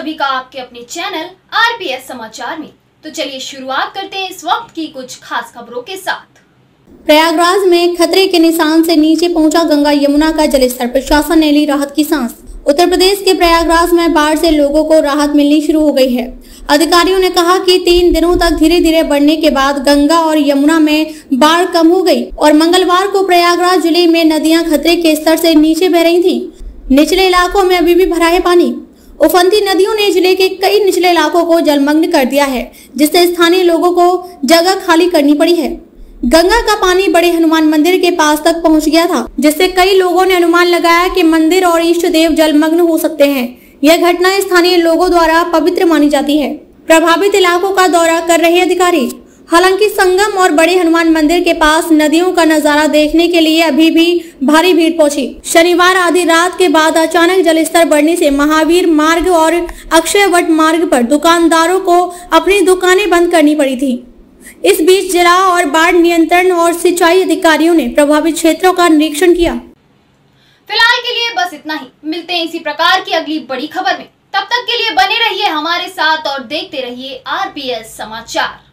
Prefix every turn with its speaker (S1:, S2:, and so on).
S1: सभी का आपके अपने चैनल आरपीएस समाचार में। तो चलिए शुरुआत करते हैं इस वक्त की कुछ खास खबरों के साथ।
S2: प्रयागराज में खतरे के निशान से नीचे पहुंचा गंगा यमुना का जलस्तर, प्रशासन ने ली राहत की सांस। उत्तर प्रदेश के प्रयागराज में बाढ़ से लोगों को राहत मिलनी शुरू हो गई है। अधिकारियों ने कहा कि 3 दिनों तक धीरे धीरे बढ़ने के बाद गंगा और यमुना में बाढ़ कम हो गई और मंगलवार को प्रयागराज जिले में नदियां खतरे के स्तर से नीचे बह रही थीं। निचले इलाकों में अभी भी भरा है पानी। उफनती नदियों ने जिले के कई निचले इलाकों को जलमग्न कर दिया है, जिससे स्थानीय लोगों को जगह खाली करनी पड़ी है। गंगा का पानी बड़े हनुमान मंदिर के पास तक पहुंच गया था, जिससे कई लोगों ने अनुमान लगाया कि मंदिर और इष्ट देव जलमग्न हो सकते हैं। यह घटना स्थानीय लोगों द्वारा पवित्र मानी जाती है। प्रभावित इलाकों का दौरा कर रहे अधिकारी, हालांकि संगम और बड़े हनुमान मंदिर के पास नदियों का नजारा देखने के लिए अभी भी भारी भीड़ पहुंची। शनिवार आधी रात के बाद अचानक जलस्तर बढ़ने से महावीर मार्ग और अक्षय वट मार्ग पर दुकानदारों को अपनी दुकानें बंद करनी पड़ी थी। इस बीच जिला और बाढ़ नियंत्रण और सिंचाई अधिकारियों ने प्रभावित क्षेत्रों का निरीक्षण किया।
S1: फिलहाल के लिए बस इतना ही। मिलते हैं इसी प्रकार की अगली बड़ी खबर में। तब तक के लिए बने रहिए हमारे साथ और देखते रहिए आरपीएस समाचार।